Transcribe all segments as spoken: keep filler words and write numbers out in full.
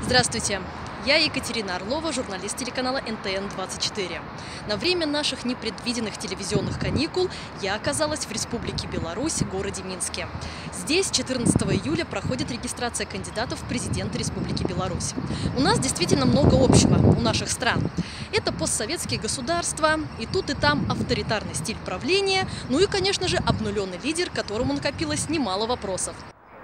Здравствуйте, я Екатерина Орлова, журналист телеканала эн тэ эн двадцать четыре. На время наших непредвиденных телевизионных каникул я оказалась в Республике Беларусь, городе Минске. Здесь четырнадцатого июля проходит регистрация кандидатов в президенты Республики Беларусь. У нас действительно много общего у наших стран. Это постсоветские государства, и тут и там авторитарный стиль правления, ну и, конечно же, обнуленный лидер, которому накопилось немало вопросов.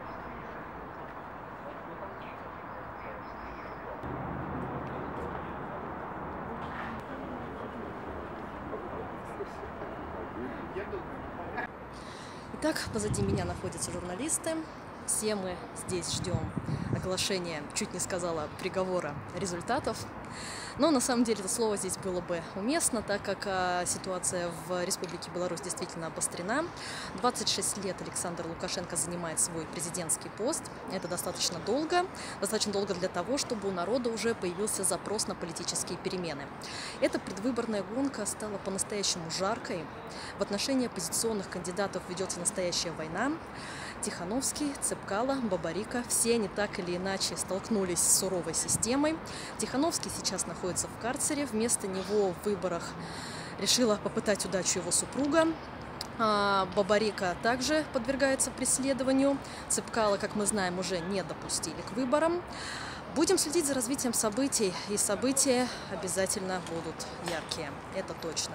Итак, позади меня находятся журналисты. Все мы здесь ждем оглашения, чуть не сказала, приговора результатов. Но на самом деле это слово здесь было бы уместно, так как а, ситуация в Республике Беларусь действительно обострена. двадцать шесть лет Александр Лукашенко занимает свой президентский пост. Это достаточно долго. Достаточно долго для того, чтобы у народа уже появился запрос на политические перемены. Эта предвыборная гонка стала по-настоящему жаркой. В отношении оппозиционных кандидатов ведется настоящая война. Тихановский, Цепкало, Бабарико – все они так или иначе столкнулись с суровой системой. Тихановский сейчас находится в карцере. Вместо него в выборах решила попытать удачу его супруга. Бабарико также подвергается преследованию. Цепкало, как мы знаем, уже не допустили к выборам. Будем следить за развитием событий, и события обязательно будут яркие. Это точно.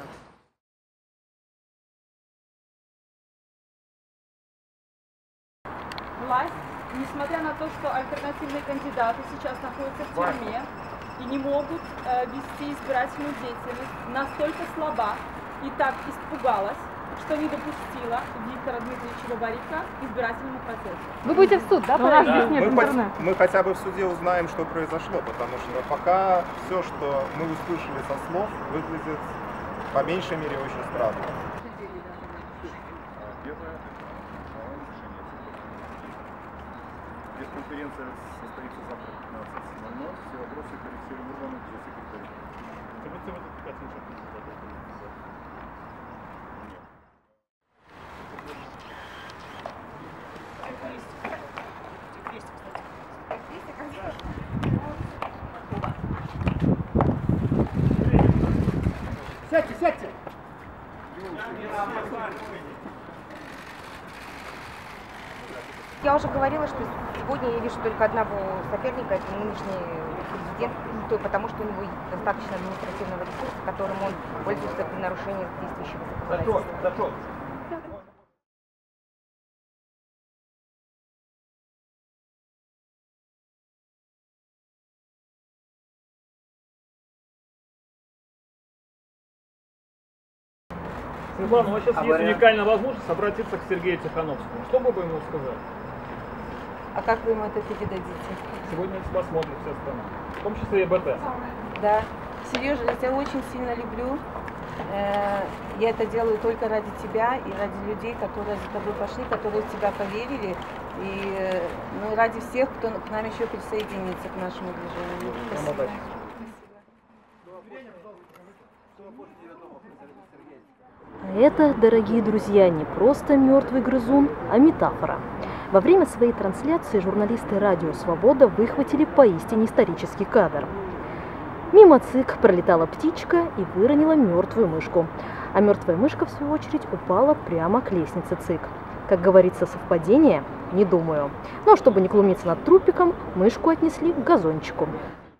Власть, несмотря на то, что альтернативные кандидаты сейчас находятся в тюрьме и не могут э, вести избирательную деятельность, настолько слаба и так испугалась, что не допустила Виктора Дмитриевича Бабарико к избирательному процессу. Вы будете в суд, да? Ну, да, да. Мы, хоть, мы хотя бы в суде узнаем, что произошло, потому что пока все, что мы услышали со слов, выглядит по меньшей мере очень странно. Конференция состоится завтра в пятнадцать ноль ноль. Все вопросы к Алексею Мурману, где секретарь. Сядьте, сядьте! Я уже говорила, что сегодня я вижу только одного соперника, это нынешний президент, то потому что у него достаточно административного ресурса, которым он пользуется при нарушении действующего законодательства. Светлана, у вас сейчас а есть уникальная возможность обратиться к Сергею Тихановскому. Что бы вы ему сказали? А как вы ему это передадите? Сегодня посмотрит вся страна, в том числе и бэ тэ. Да, Сережа, я тебя очень сильно люблю. Я это делаю только ради тебя и ради людей, которые за тобой пошли, которые в тебя поверили. И ну, ради всех, кто к нам еще присоединится к нашему движению. Спасибо. Это, дорогие друзья, не просто мертвый грызун, а метафора. Во время своей трансляции журналисты «Радио Свобода» выхватили поистине исторический кадр. Мимо ЦИК пролетала птичка и выронила мертвую мышку. А мертвая мышка, в свою очередь, упала прямо к лестнице ЦИК. Как говорится, совпадение? Не думаю. Но чтобы не глумиться над трупиком, мышку отнесли к газончику.